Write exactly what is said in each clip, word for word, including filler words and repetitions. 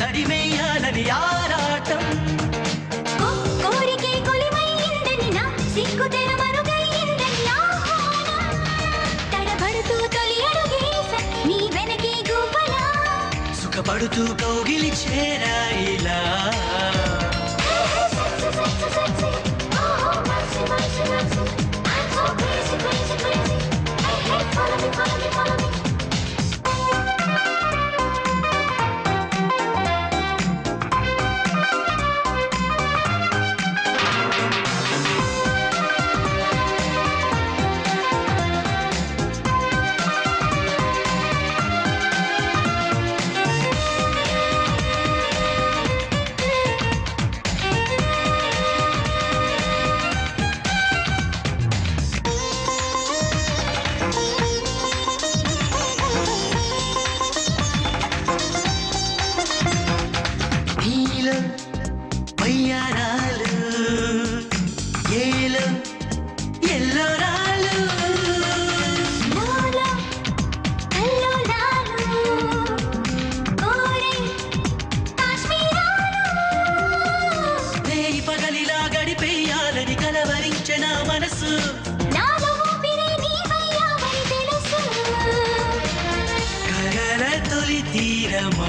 తడిమేయాలని ఆరాటం కోరికే కొలిమైందని నా సిగ్గు తెరమరుగైందని ఆహ్వానం తడబడుతూ తొలి అడుగేస నీ వెనకే గువ్వలా సుఖపడుతూ కౌగిలి చేరాయిలా వయ్యారాలు ఏలు ఎల్లోరాలు లోలో కల్లోలాలు కోరి కాశ్మీరాలు వేయి పగలిలా గడిపేయాలని కలవరించిన మనసు నాలో ఊపిరే నీవయ్యావని తెలుసు కలల తొలి తీరమా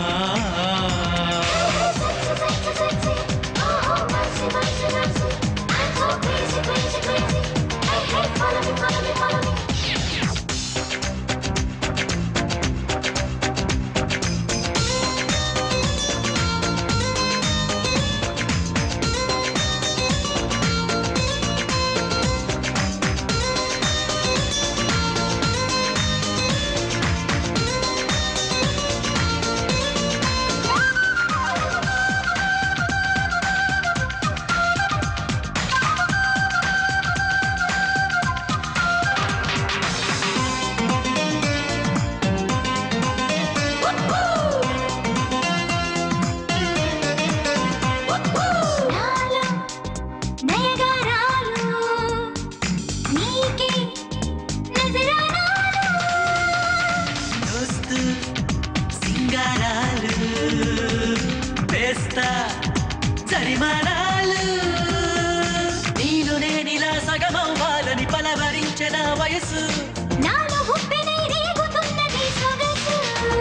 సింగారాలు వేస్తా జరిమానాలు నీలో నేనిలా సగమవ్వాలని పలవరించిన వయసు నాలో ఉప్పెనై రేగుతున్నది సొగసు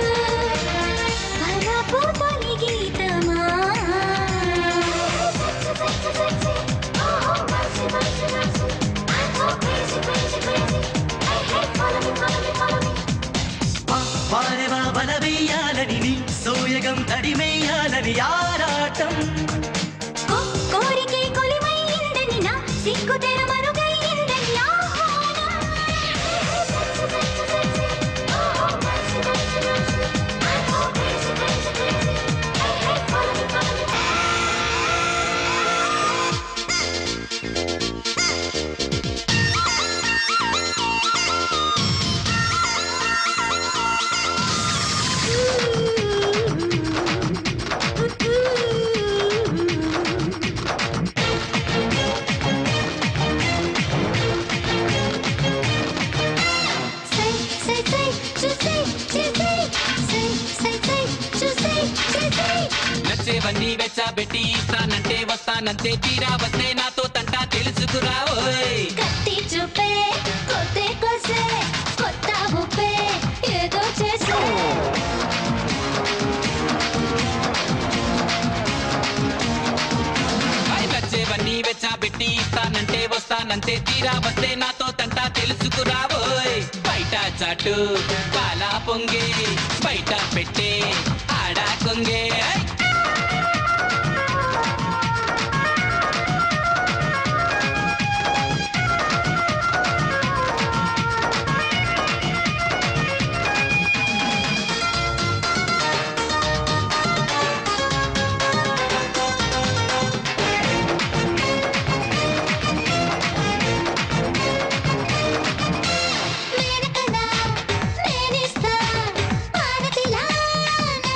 వలపు తొలి గీతమా వారెవా బలవేయాలని నీ సోయగం తడిమేయాలని ఆరాటం కోరికే కొలిమైందని నా సిగ్గు తెరమరుగైందని ఆహ్వానం నచ్చేవన్నీ వెచ్చబెట్టి ఇస్తానంటే వస్తానంతే తీరా వస్తే నాతో తంటా తెలుసుకురావోయ్ కత్తి చూపే కొత్తే కొసే కొత్త ఊపే ఏదో చేసే నచ్చేవన్నీ వెచ్చబెట్టి ఇస్తానంటే వస్తానంతే తీరా వస్తే నాతో తంటా తెలుసుకురావోయ్ బయట చాటు పాలా పొంగే బయట పెట్టే ఆడా కొంగే నేనిస్తా పానతిలా నా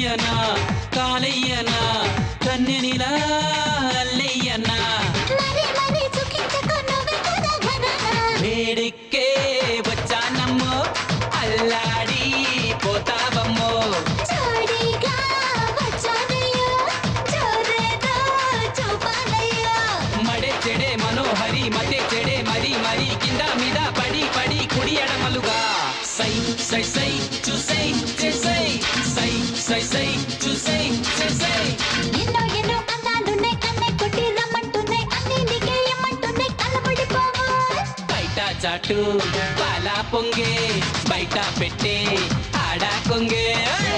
కలయ్యనా కాలయ్యనా కన్నెనిలా అల్లయ్యనా మరి మరి చుకించుకో నువ్వే కదా ఘననా వేడిక్కే వచ్చానమ్మో అల్లాడి పోతావమ్మో జోడిగా వచ్చానయ్యో జోరేదో చూపాలయ్యో మడే చెడే మనోహరి మతే చెడే మరి మరి కింద మీద పడి పడి కుడి ఎడమలుగా సై సై సై చూసై చేసై సై సై సై చూసై చేసై ఎన్నో ఎన్నో అందాలున్నాయి కన్నే కొట్టి రమ్మంటున్నాయి అన్ని నీకే ఇమ్మంటున్నాయి కలబడిపోవు బయట చాటు పాలా పొంగే బయట పెట్టే ఆడా కొంగే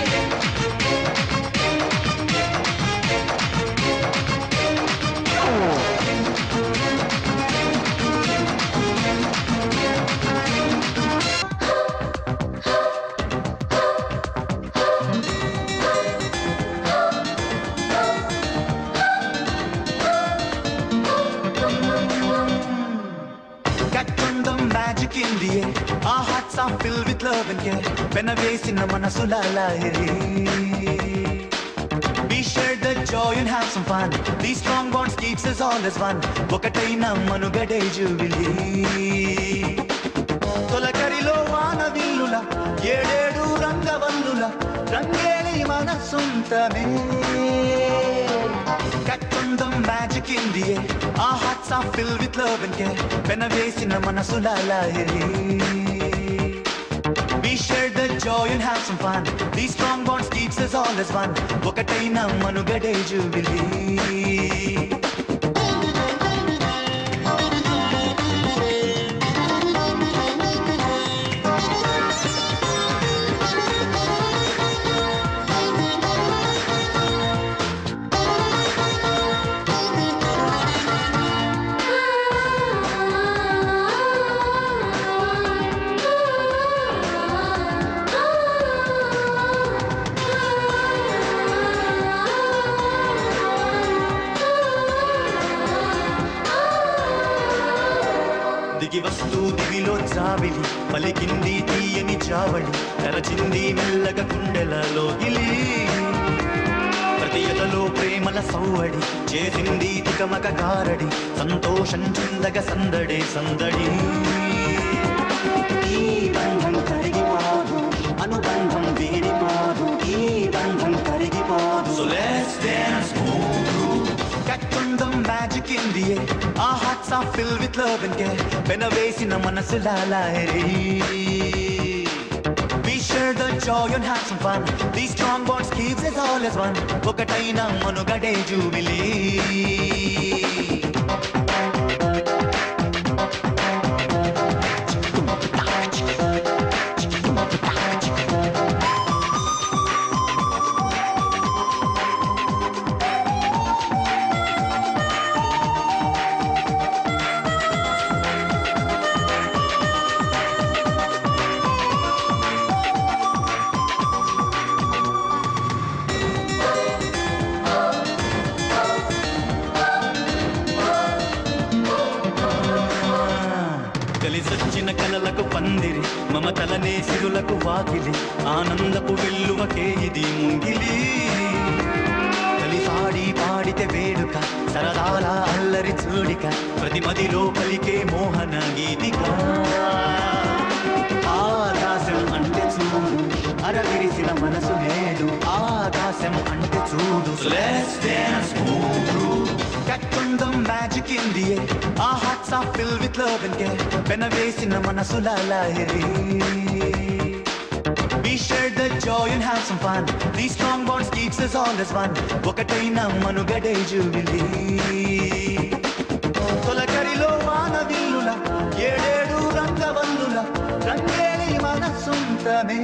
Magic in the air, our hearts are filled with love and care. When I face in the manasula lahiri, we share the joy and have some fun. These strong bonds keeps us all as one. Okataina manugade jubilee. Tolakarilo vana villula, yededu rangavallula, rangeli manasuntame. Kattundam magic in the air, our hearts are filled with love and care. When I face in a manasula lahiri, we share the joy and have some fun. These strong bonds keeps us all as one. Okataina manugade jubilee. దిగి వస్తూ దివిలో చావిలి పలికింది తీయని చావడి తెరచింది మెల్లగా గుండెలలో గిలి ప్రతి ఎదలో ప్రేమల సౌవడి చేసింది తికమక గారడి సంతోషం చిందగ సందడే సందడి ఈ బంధం కరిగిపోదు అనుబంధం వీడిపోదు ఈ బంధం కరిగిపోదు so let's dance Kattundam magic in the air, our hearts are filled with love and care. When I face in a manasula lahiri, we share the joy and have some fun. These strong bonds keeps us all as one. Okataina manugade jubilee. కలిసొచ్చిన కలలకు పందిరి మమతలనే సిరులకు వాకిలి ఆనందపు వెల్లువకే ఇది ముంగిలి కలిసాడి పాడితే వేడుక సరదాల అల్లరి చూడిక ప్రతి మదిలో పలికే మోహన గీతిక ఆకాశం అంటే చూడు అరవిరిసిన మనసు నేడు ఆకాశం అంటే చూడు Let's dance Kattundam magic in the air, our hearts are filled with love and care. When I face in a manasula lahiri, we share the joy and have some fun. These strong bonds keeps us all as one. Okataina manugade jubilee. Tolakarilo vana villula, yededu rangavallula, rangeli manasuntame.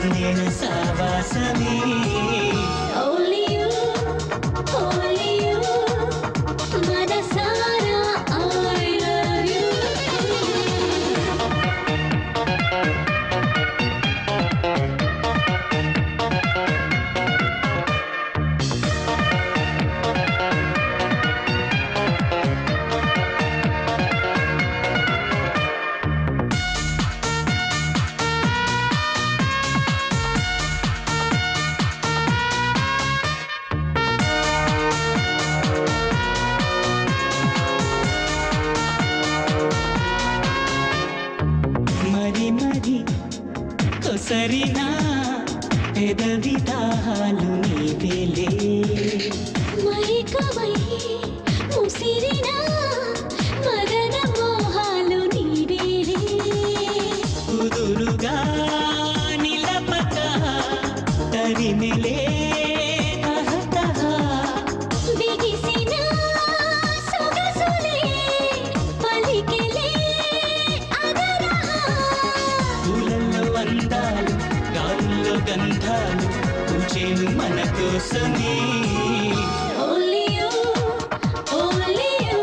నేను సావాసమే Only you, only you, మనసారా I love you. మరి మరి కొసరినా పెదవి దాహాలు నీవేలే మైకమై ముసిరిన మదన మోహాలు నీవేలే. కుదురుగా నిలపక తరిమిలే తహతహ బిగిసిన సొగసులే పలికెలే అదరహ. పూలలో అందాలు గాలుల్లో గంధాలు పూచేను మన కోసమే Only you, only you,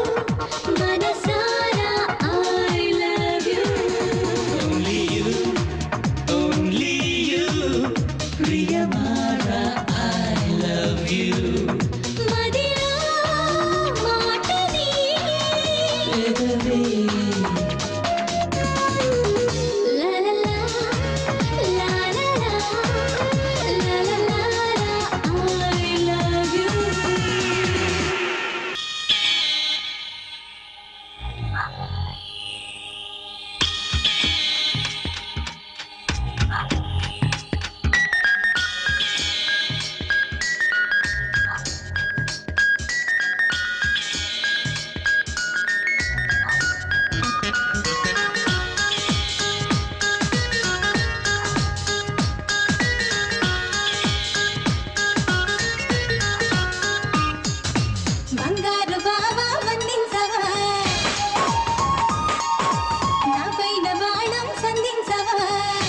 మనసారా I love you. Only you, only you, ప్రియమారా I love you. మదిలో మాటని పెదవే La la la, la la la, la la la la, I love you. బంగారు బావా వందించవా, నా పైన బాణం సంధించవా.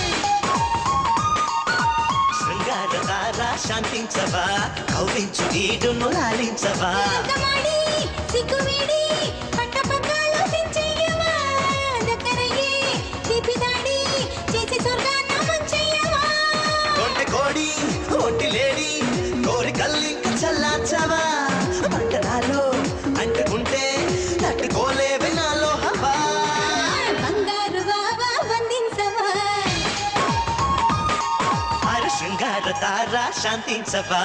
శృంగార తార శాంతించవా కౌలించు ఈడును లాలించవా అంతమాడి సిగ్గువీడి పట్టపగ్గాలు తెంచెయ్యవా. దగ్గరయ్యే తీపిదాడి చేసి స్వర్గాన్న ముంచెయ్యవా. కొంటె కోడి ఒట్టి లేడి కోరి కల్లింక చల్లార్చవా మంటనాలో అంటుకుంటే తట్టుకోలేవి నాలో హవా బంగారు బావా వందించవా, అర శృంగార తార శాంతించవా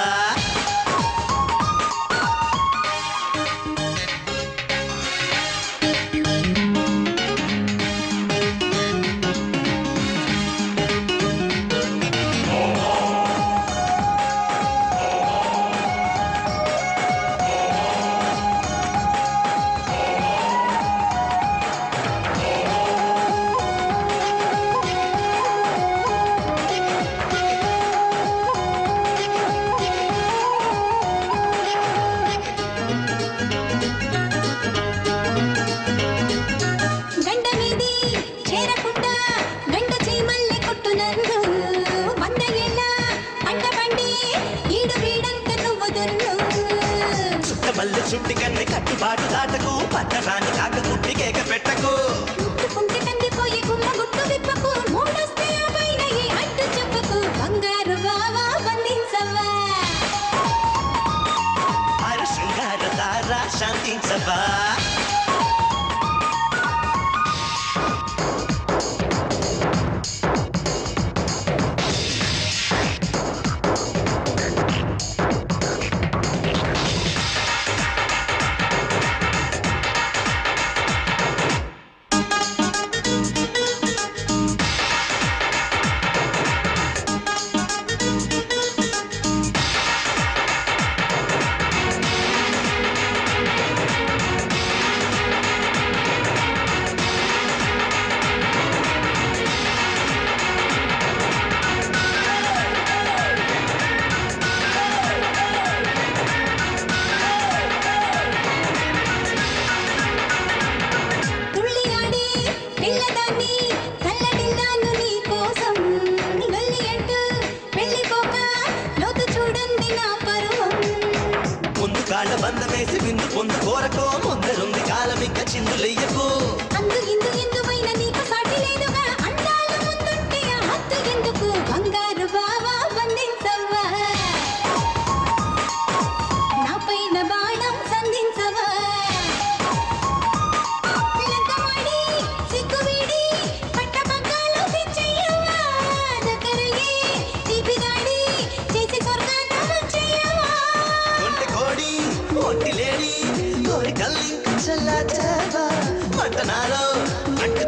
గండ మీది చేరకుండా గండ చీమల్లి కొట్టునందు. వంద ఏళ్ళ పంట పండి ఈడు వీడంత నువ్వు దున్ను. చుట్టమల్లి చుట్టి కన్ని కట్టుబాటు దాటకు పట్టరాని కాక కుట్టి కేక పెట్టకు ముట్టుకుంటే కందిపోయే గుమ్మ గుట్టు విప్పకు. మూడొస్తే ఆ పైన ఈ అడ్డు చెప్పకు. బంగారు బావా వందించవా, అర శృంగార తార శాంతించవా కాళ్ళ బంధమేసి విందు పొందు కోరకో ముందరుంది కాలం ఇంకా చిందులెయ్యకు అందు ఇందు ఇందువైన నీకు సాటి లేదుగా అందాల ముందుంటే ఆ హద్దు ఎందుకు బంగారు బావా బంధించవా నా పైన బాణం సంధించవా లంకమాడి సిగ్గు వీడి పట్ట పగ్గాలు తెచ్చయ్యవా దగ్గరయ్యే తీపిగాడి చేసి స్వర్గాన్ని వచ్చయ్యవా కొంటి కోడి ఒంటి లేడి కోరికల్లింక చల్లార్చావా పట్టణాలో అంటు